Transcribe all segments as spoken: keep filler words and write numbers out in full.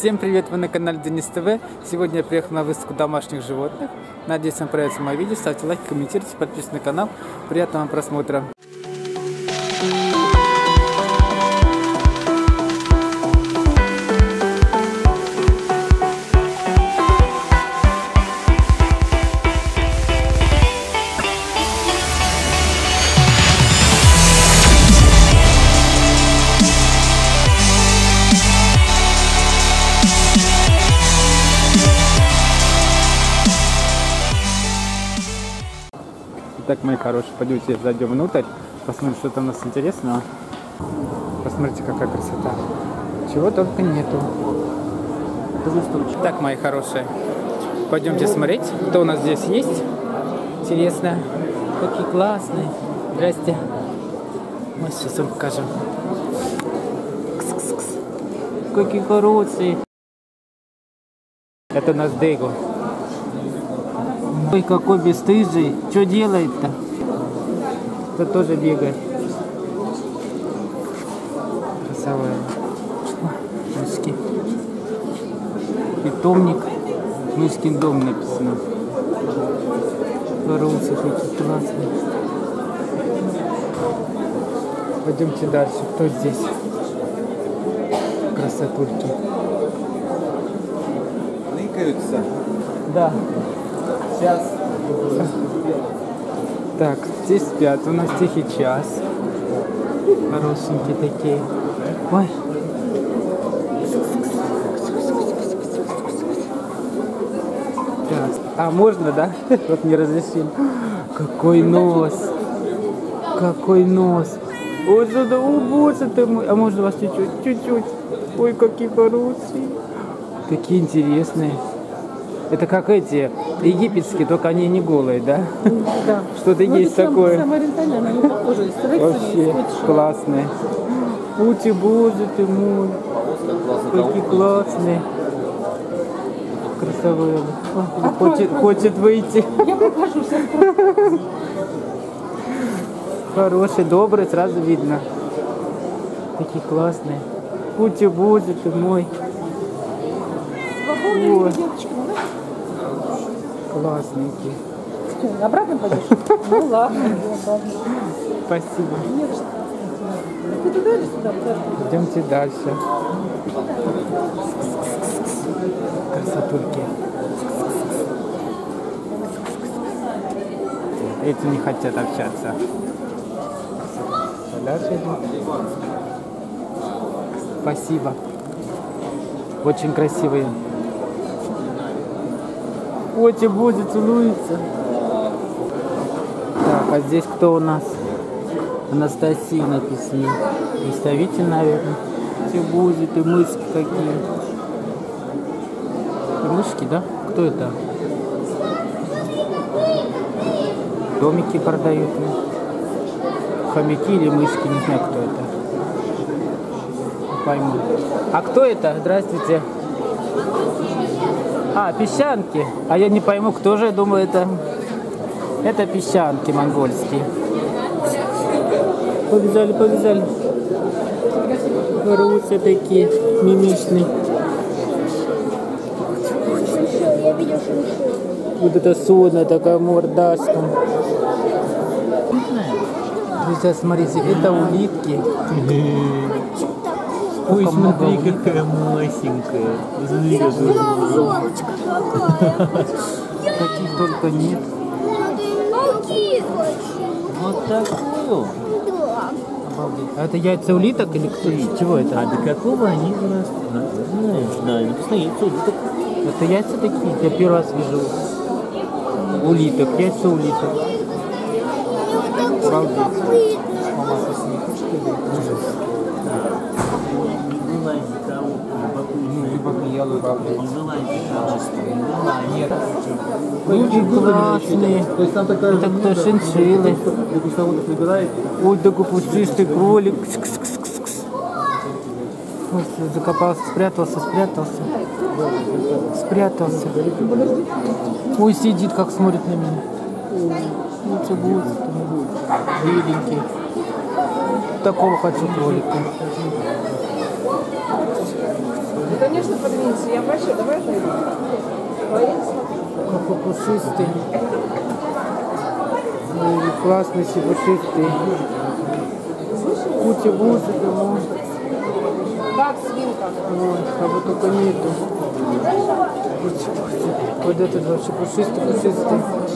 Всем привет, вы на канале Денис ТВ. Сегодня я приехал на выставку домашних животных. Надеюсь, вам понравится мое видео. Ставьте лайки, комментируйте, подписывайтесь на канал. Приятного вам просмотра. Итак, мои хорошие, пойдемте зайдем внутрь, посмотрим, что там у нас интересного. Посмотрите, какая красота. Чего только нету. Так, мои хорошие, пойдемте смотреть, кто у нас здесь есть. Интересно. Какие классные. Здрасте. Мы сейчас вам покажем. Кс-кс-кс. Какие хорошие. Это у нас Дейго. Ой, какой бесстыжий. Что делает-то? Это тоже бегает. Красавая. Мышки. Питомник. Мышкин дом написано. Хорошие, какие классные. Пойдемте дальше. Кто здесь? Красотульки. Ныкаются. Да. Сейчас. Так, здесь спят. У нас тихий час. Хорошенькие такие. Ой. Так. А можно, да? Вот не разрешим. Какой нос. Какой нос. Ой, сюда, о, боже ты мой. А можно вас чуть-чуть? Чуть-чуть. Ой, какие хорошие. Такие интересные. Это как эти египетские, только они не голые, да? Да. Что-то ну, есть такое. Самые ориентальные, они похожи. Вообще классные. Ути, боже ты мой. Какие классные. Красавые. А хочет, хочет выйти. Я покажу сейчас. Хороший, добрый, сразу видно. Такие классные. Ути, боже ты мой. Ой. Классненькие. Что, обратно пойдешь? Ну ладно. Спасибо. Ты туда или сюда? Идемте дальше. Красотульки. Эти не хотят общаться. Дальше идем. Спасибо. Очень красивые. Oti будет целуется. Так, а здесь кто у нас? Анастасия написано. Представитель, наверное. Все будет, и мышки какие. И мышки, да? Кто это? Домики продают. Хомяки или мышки, не знаю, кто это. Не пойму. А кто это? Здравствуйте. А, песчанки. А я не пойму, кто же, я думаю, это... Это песчанки монгольские. Побежали, побежали. Хорошие такие, мимичные. Вот это сонная такая мордашка. Друзья, смотрите, это улитки. Ой, смотри, какая масенькая. Смотри, таких только нет. вот такую. Обалдеть. А это яйца улиток или кто? Чего это? А до какого они вырастут? Знаешь, да, написано яйца улиток. Это яйца такие? Я первый раз вижу улиток, яйца улиток. Обалдеть. Мама, ты смеешь, что ли? Нет. Какие классные. То есть там такая... Это кто, шиншиллы? Ой, такой пушистый кролик. Кс-кс-кс-кс. Ой, закопался, спрятался, спрятался. Спрятался. Ой, сидит, как смотрит на меня. Ой, будет. Беленький. Такого хочу кролика. Конечно, подвинься. Я большой, давай отойду. Какой пушистый. Ой, классный, си пушистый. Ути-бути, ты можешь. Как свинка. Ой, как бы только нету. Вот этот вообще пушистый, пушистый.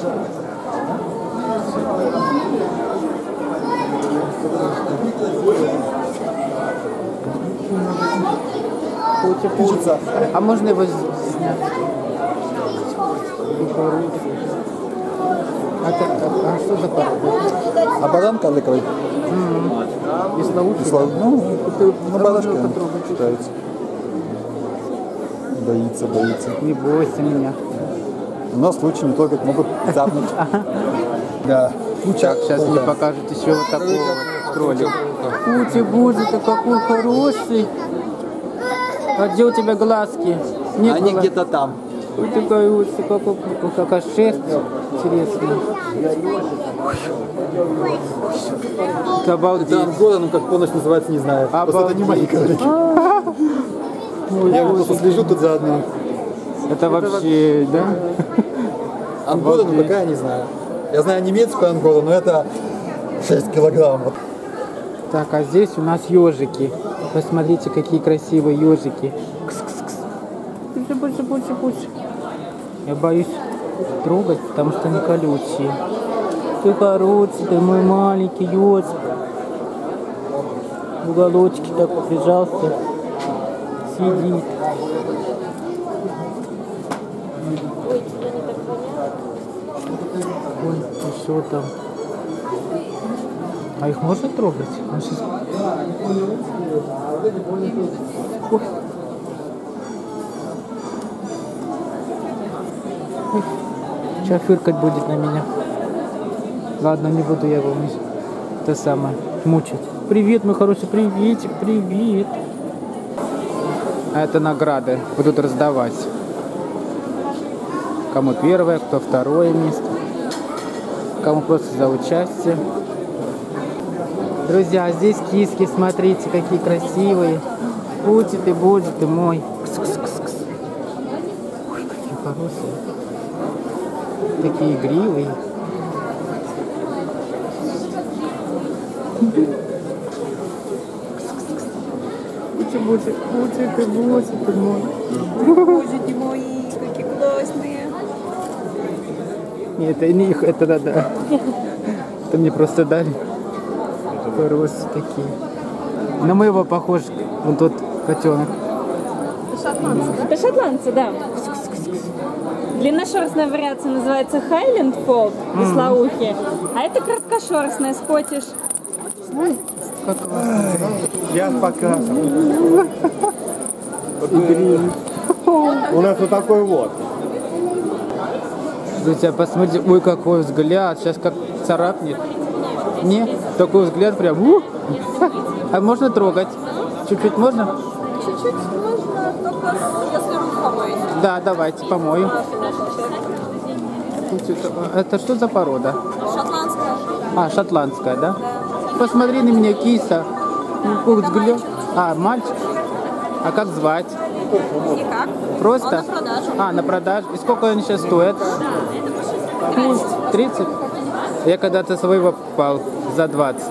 Пути-пути. А можно его снять? А, это, а, а что за порода? А баран карликовый? И славутый? Слав... Ну, Ты на барашке можно он потрогать? считается. Боится, боится. Не бойся меня. У нас лучше не трогать, могут цапнуть. Да. Так, сейчас мне покажут еще вот такого вот кролика. Ути-бути, ты какой хороший. А где у тебя глазки? Нет Они глаз. где-то там. Ой, ты какой, какой, какая шерсть интересная. Ты обалдеть. Это ангора, ну как полностью называется, не знаю. Обалдеть. Просто это не мои кролики. Ой, Я Боже. просто слежу тут за одним. Это вообще, да? Ангора, ну Обалдеть. какая, не знаю. Я знаю немецкую ангору, но это шесть килограммов. Так, а здесь у нас ежики. Посмотрите, какие красивые ежики. Кс-кс-кс. Больше, больше, больше, больше. Я боюсь трогать, потому что они колючие. Ты хороший, ты мой маленький ежик. В уголочке так прижался. Сидит. Ой, еще там. А их можно трогать? Он сейчас... Ой. Ой. Сейчас фыркать будет на меня. Ладно, не буду я его это самое мучить. Привет, мой хороший, приветик, привет. А это награды будут раздавать. Кому первое, кто второе место. Кому просто за участие. Друзья, здесь киски, смотрите, какие красивые. Ути ты, боже ты мой. Кс-кс-кс-кс. Ой, какие хорошие. Такие игривые. Ути, боже, ути ты, боже ты мой. Боже ты мои, какие классные. Нет, это не их, это надо. Это мне просто дали. Хорошие такие. На моего похож вон тот котенок. Это шотландцы, да. Длинношерстная вариация называется Highland Fold, веслоухие, а это краткошерстная скотиш. Как Я показываю. У нас вот такой вот. Друзья, посмотрите, ой, какой взгляд, сейчас как царапнет. Не, такой взгляд прям. У! А можно трогать? Чуть-чуть можно? Чуть-чуть можно, только если руку помыть. Да, давайте, помою. Это что за порода? Шотландская. А, шотландская, да? Посмотри на меня, киса. Какой взгляд. А, мальчик. А как звать? Никак. Просто? Он на продажу. А, на продажу. И сколько они сейчас стоят? тридцать? Я когда-то своего покупал за двадцать.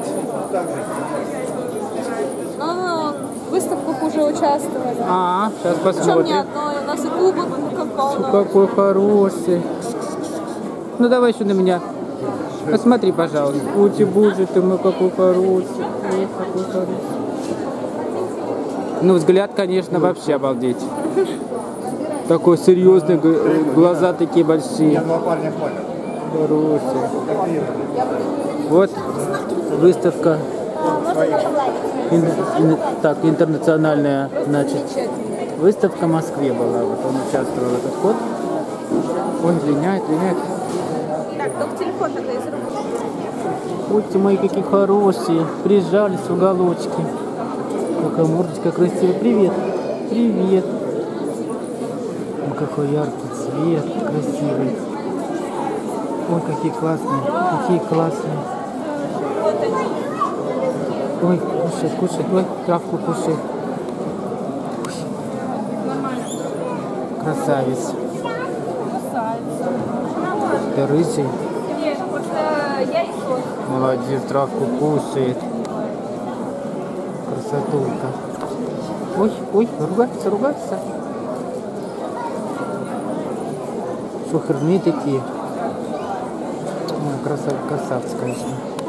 Но в выставках уже участвовали. А, сейчас Причем не посмотрим. одной. У нас и кубок, кубков полно. Какой хороший. Ну давай еще на меня. Посмотри, пожалуйста. Ути-бути, ты мой какой хороший. Ой, какой хороший. Ну взгляд, конечно, вообще обалдеть. Такой серьезный, г- глаза такие большие. Два парня понял. Хорошие. Вот выставка. Ин- ин- так, интернациональная, значит, выставка в Москве была. Вот он участвовал в этот ход. Ой, линяет, линяет. Так, только телефон тогда из рук. Ой, ты мои какие хорошие. Прижались в уголочки. Какая мордочка красивая. Привет. Привет. Ой, какой яркий цвет. Красивый. Ой, какие классные. Какие классные. Ой, кушай, кушай. Ой, травку кушай. Ой. Красавец. Ты рыжий. Нет, просто я и сон. Молодец, травку кушает. Красотулька. Ой, ой, ругаться, ругаться. Шухерные такие. Ой, красав, красавцы, конечно.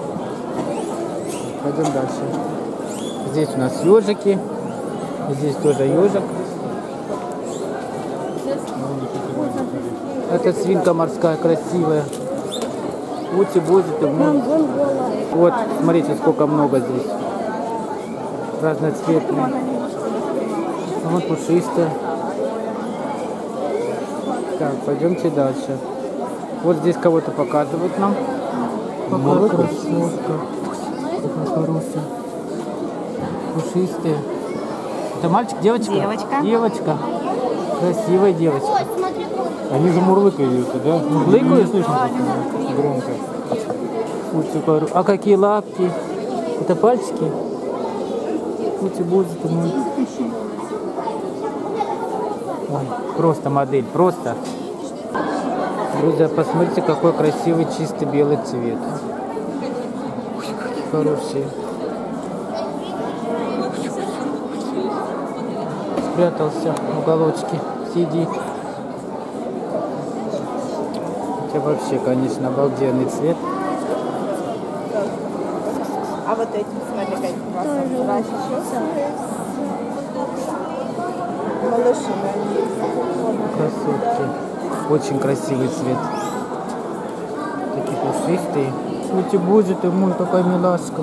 Пойдем дальше. Здесь у нас ежики. Здесь тоже ежик. Это свинка морская красивая. Ути, боже ты мой. Вот, смотрите, сколько много здесь. Разноцветные. Вот пушистые. Так, пойдемте дальше. Вот здесь кого-то показывают нам. Какая красотка. Какая хорошая. Пушистые. Это мальчик, девочка? Девочка. Девочка. Красивая девочка. Они же мурлыкают, да? Мурлыкают? Слышно громко. Ути, а какие лапки? Это пальчики? Ути, боже ты мой. Ой, просто модель, просто. Друзья, посмотрите, какой красивый чистый белый цвет. Ой, какие хорошие. Спрятался в уголочке, сидит. Это вообще, конечно, обалденный цвет. А вот эти, смотри, какие классные. Малыши, Красотки. Очень красивый цвет. Такие пушистые. Ути, боже ты мой, какая милашка.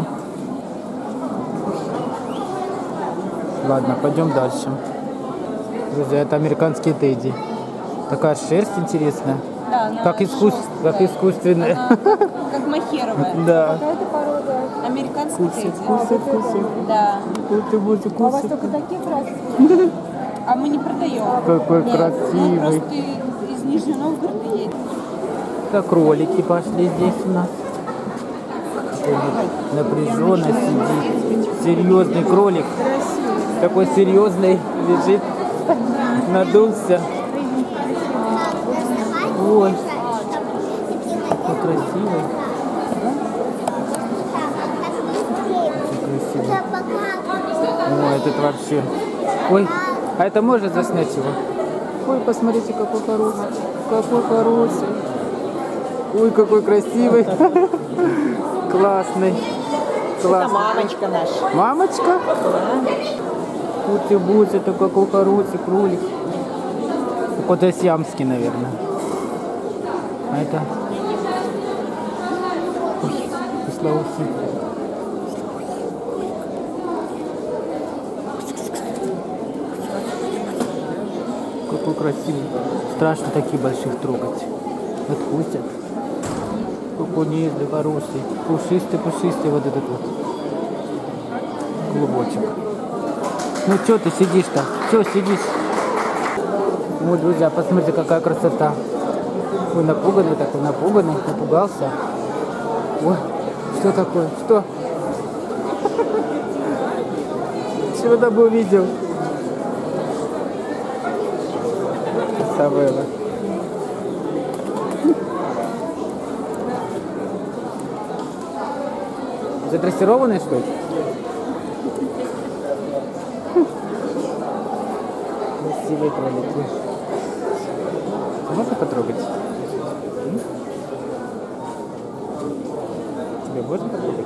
Ладно, пойдем дальше. Друзья, это американские тедди. Такая шерсть интересная. Да, она Как, искус... как искусственная. Она как, как махеровая. Да. Какая-то порода. Американский Кусает, тедди. кусает, кусает. Да. Ути, боже, А у вас кусает. только такие красные? А мы не продаем. Какой Нет, красивый. мы просто из Нижнего Новгорода едем. Так, кролики пошли здесь у нас. Какой напряженно сидит. Серьезный кролик. Такой серьезный лежит. Надулся. Ой. Какой красивый. Какой красивый. Ой, этот вообще. Ой, а это можно заснять его? Ой, посмотрите, какой хороший. Какой хороший. Ой, какой красивый. Классный. Классный. Это мамочка наша. Мамочка? Ух ты, будь, это какой хороший кролик. Какой-то сиамский, наверное. А это... Ой, послоухий. Какой красивый. Страшно таких больших трогать. Отпустят. Какой нежный, хороший. Пушистый, пушистый вот этот вот. Клубочек. Ну что ты сидишь-то? Что сидишь? Вот, друзья, посмотрите, какая красота. Ой, напуганный такой, напуганный, напугался. Ой, что такое? Что? Чего там бы увидел? Савелла. Задрессированный, что ли? Красивые кролики. Можно потрогать? М? Тебе можно потрогать?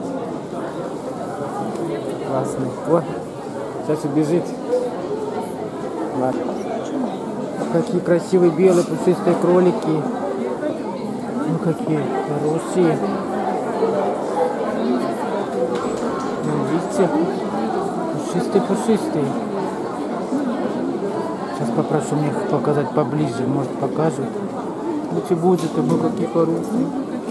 Классный. О, сейчас убежит. Ладно. Какие красивые белые пушистые кролики. Ну какие хорошие. Ну, видите? Пушистые-пушистые. Сейчас попрошу мне их показать поближе. Может, покажут. Лучше будет, а мы какие хорошие.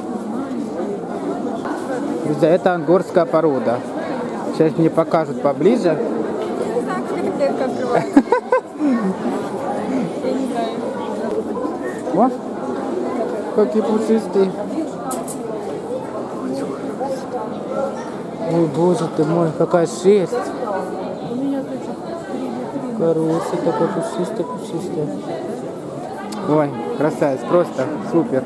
Друзья, это ангорская порода. Сейчас мне покажут поближе. Не знаю, как эта клетка открывается. Я не знаю. Вот. Какие пушистые. Ой, боже ты мой, какая шерсть. Хорошая такая пушистая, пушистая. Ой, красавец, просто супер.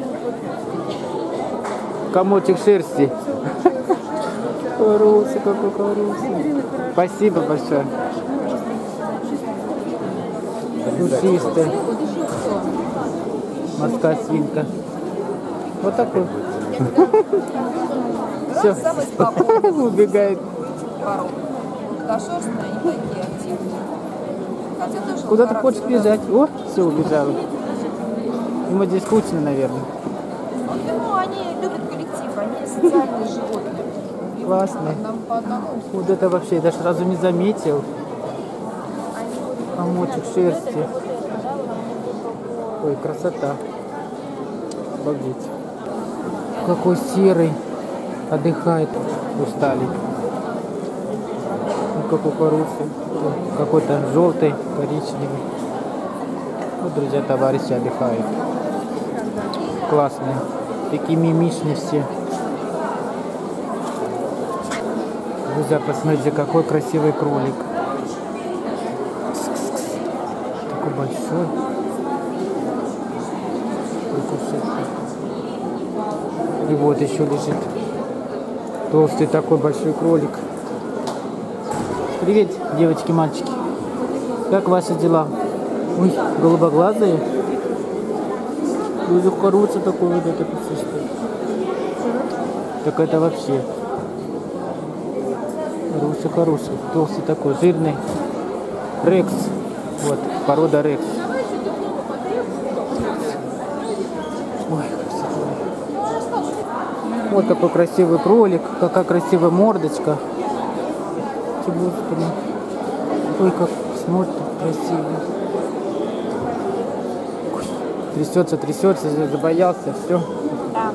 Комочек шерсти. Хороший, какой хороший. Спасибо большое. Пушистый. Морская свинка. Вот такой. Все. Убегает. Кошерстные и такие активные. Хотя тоже Куда ты характер, хочешь да. бежать? О, все, убежала. Ему здесь скучно, наверное. Ну, они любят коллектив, они социальные животные. И Классные. Нам по одному. Вот это вообще, я даже сразу не заметил. Комочек шерсти. Ой, красота. Обалдеть. Какой серый. Отдыхает. Устали. Ну, какой хороший. Какой-то желтый, коричневый. Вот, друзья, товарищи отдыхают. Классные. Такие мимишные все. Друзья, посмотрите, какой красивый кролик. Такой большой. И вот еще лежит толстый такой большой кролик. Привет, девочки, мальчики. Как ваши дела? Ой, голубоглазые. Ой, хороший такой вот это пушистый. Так это вообще. Хороший, хороший. Толстый такой, жирный. Рекс. Вот, порода Рекс. Ой, красивый. Вот такой красивый кролик, какая красивая мордочка. Ой, как смотрит красиво. Трясется, трясется, забоялся, все. Да.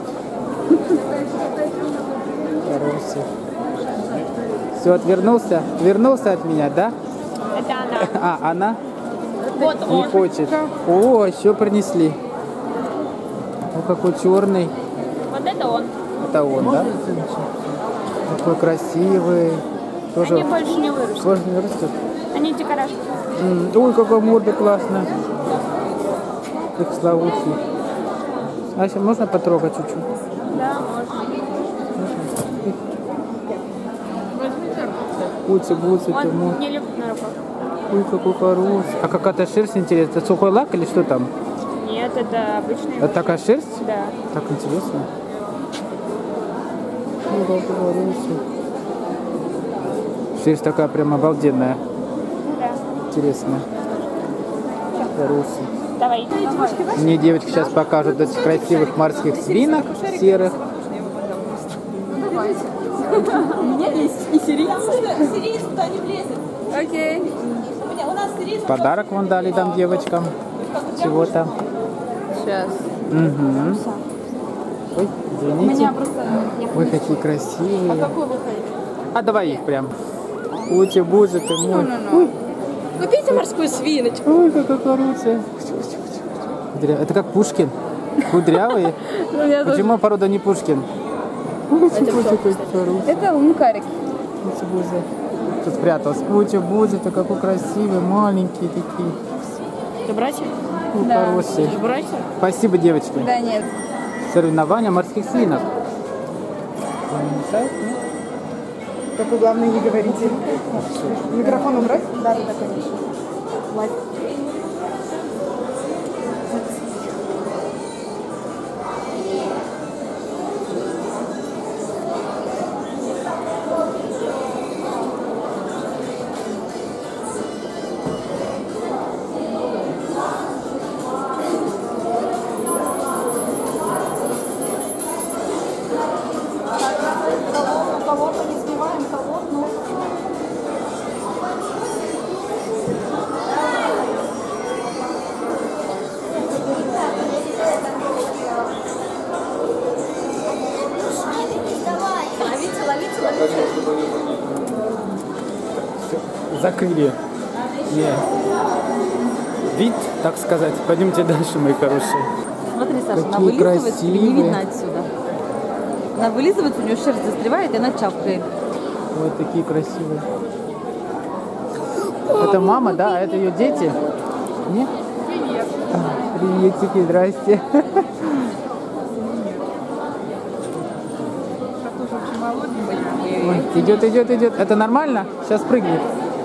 Хороший. Все, отвернулся? Отвернулся от меня, да? Это она. А, она Вот не он. хочет. О, еще принесли. Ну, какой черный. Вот это он. Это он, да? Такой красивый. Тоже Они больше не вырастут. сложно не растет. Они дикорашки. М, Ой, какая морда классная. Как славутый. Ася, можно потрогать чуть-чуть? Да, можно. Гуци, гуци, ты мой. Он не любит на руках. Ой, какой хороший. А какая-то шерсть интересная. Это сухой лак или что там? Нет, это обычный. Это такая шерсть? Да. Так интересно. Ой, какой хороший. Шерсть такая прям обалденная. Ну да. Интересная. Хороший. Давай. Мне девочки сейчас покажут этих красивых морских свинок серых. У меня есть и сириец. Сириец туда не влезет. Окей. У меня у нас сириец. Подарок вон дали там девочкам. Чего-то. Сейчас. Угу. Ой, извините. просто... Ой, какие красивые. Какой вы хотите? А давай их прям. Ути, бузы ты мой. Ой, Купите морскую свиночку. ой, какая хорошая. Кудря- Это как Пушкин. Кудрявый. Почему порода не Пушкин? Ой, какой хороший. Это мукарик. Ути, бузы. Тут спрятался. Ути, бузы, ты какой красивый, маленькие такие. Ты братья? Ой, хорошие. Ты братья? Спасибо, девочки. Да нет. Соревнования морских свинок. Только главное не говорите. Микрофон убрать? Да, да, конечно. Кого-то не сбиваем, кого-то, ну. Ловите, ловите, ловите. Закрыли. Не. Вид, так сказать. Пойдемте дальше, мои хорошие. Смотри, Саша, она Какие вылизывается, тебе не красивые. видно отсюда. Она вылизывается, у нее шерсть застревает, и она чавкает. Вот такие красивые. Это мама, да? А это ее дети? Нет? А, Приветики, здрасте. Ой, идет, идет, идет. Это нормально? Сейчас прыгнет.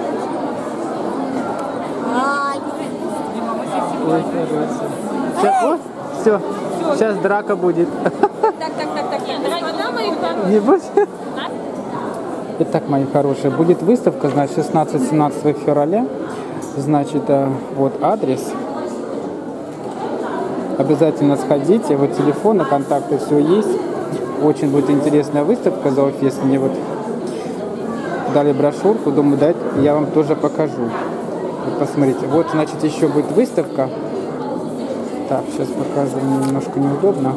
Ой, сейчас, о, все. Сейчас драка будет. Так, так, так, так. Одна моих там. Не будь? Итак, мои хорошие, будет выставка, значит, шестнадцатого-семнадцатого февраля. Значит, вот адрес. Обязательно сходите. Вот телефоны, контакты, все есть. Очень будет интересная выставка. Зоофест мне вот дали брошюрку. Думаю, дать, я вам тоже покажу. Вот посмотрите. Вот, значит, еще будет выставка. Так, сейчас покажу. Мне немножко неудобно.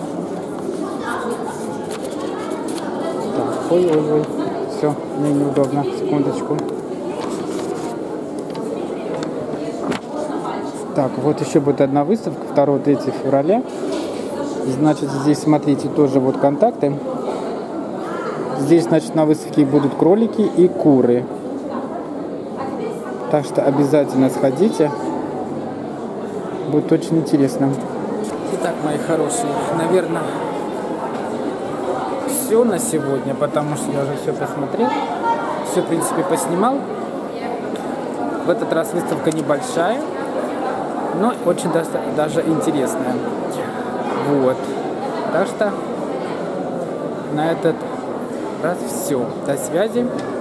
Так, ой, ой, ой. Все, мне неудобно. Секундочку. Так, вот еще будет одна выставка, второго-третьего февраля. Значит, здесь, смотрите, тоже вот контакты. Здесь, значит, на выставке будут кролики и куры. Так что обязательно сходите. Будет очень интересно. Итак, мои хорошие, наверное, все на сегодня, потому что я уже все посмотрел. Все, в принципе, поснимал. В этот раз выставка небольшая, но очень даже, даже интересная. Вот. Так что на этот раз все. До связи.